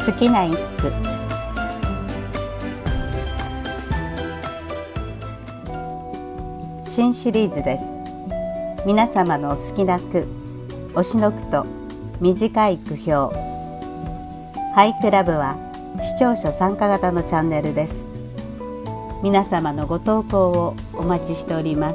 好きな一句。新シリーズです。皆様のお好きな句、推しの句と短い句評。俳句ラブは視聴者参加型のチャンネルです。皆様のご投稿をお待ちしております。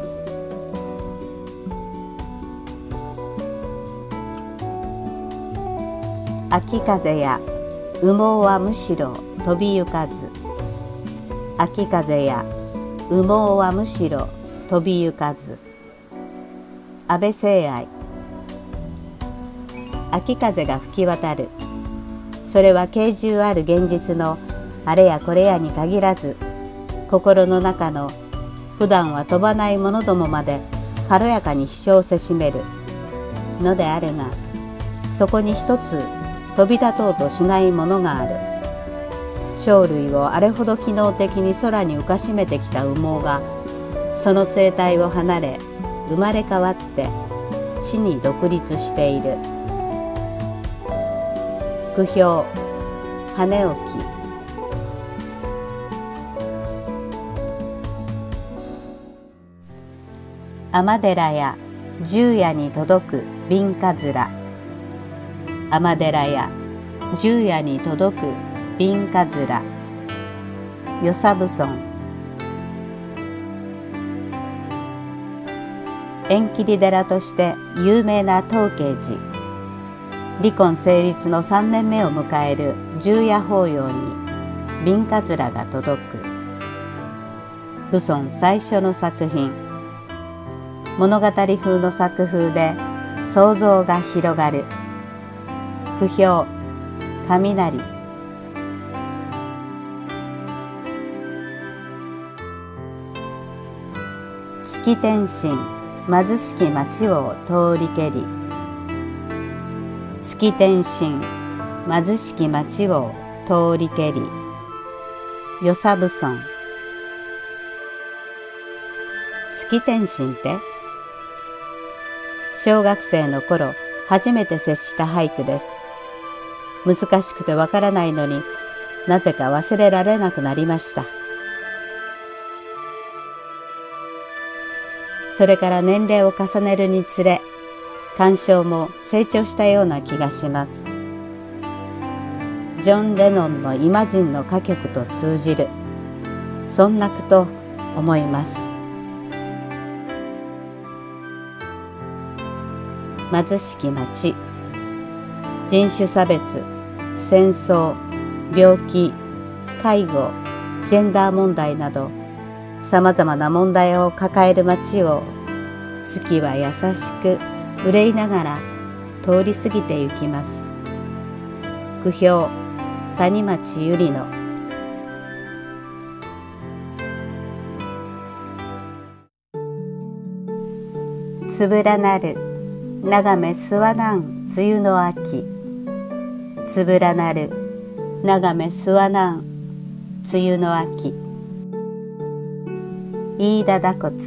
秋風や羽毛はむしろ飛びゆかず。秋風や羽毛はむしろ飛びゆかず。安倍晴愛。秋風が吹き渡る。それは軽重ある現実のあれやこれやに限らず、心の中の普段は飛ばないものどもまで軽やかに飛翔せしめるのであるが、そこに一つ飛び立とうとしないものがある。鳥類をあれほど機能的に空に浮かしめてきた羽毛が、その生態を離れ生まれ変わって地に独立している。句評、羽置。尼寺や十夜に届く瓶かずら。尼寺や十夜に届く瓶かずら。与謝蕪村。縁切り寺として有名な東慶寺。離婚成立の3年目を迎える十夜法要に瓶かずらが届く。蕪村最初の作品。物語風の作風で想像が広がる。句評、雷。月天心貧しき町を通りけり。月天心貧しき町を通りけり。与謝蕪村。月天心って、小学生の頃初めて接した俳句です。難しくてわからないのになぜか忘れられなくなりました。それから年齢を重ねるにつれ、鑑賞も成長したような気がします。ジョン・レノンのイマジンの歌曲と通じる、そんな句と思います。貧しき町。人種差別、戦争、病気、介護、ジェンダー問題などさまざまな問題を抱える町を月は優しく憂いながら通り過ぎてゆきます。句評、谷町ゆりの。つぶらなる長めすわなん梅雨の秋。つぶらなる長めすわなん梅雨の秋。飯田打骨。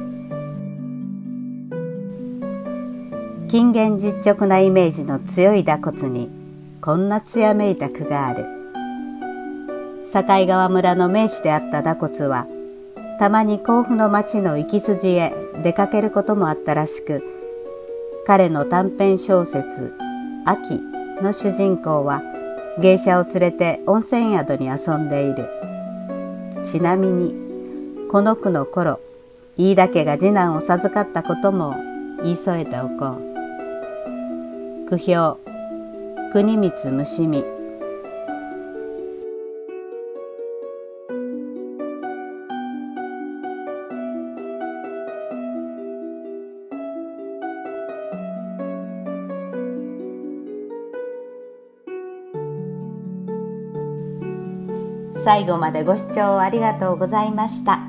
近現実直なイメージの強い打骨にこんな艶めいた句がある。境川村の名士であった打骨は、たまに甲府の町の行き筋へ出かけることもあったらしく、彼の短編小説「秋」の主人公は芸者を連れて温泉宿に遊んでいる。ちなみにこの句の頃、飯田家が次男を授かったことも言い添えておこう。句評、国光虫見。最後までご視聴ありがとうございました。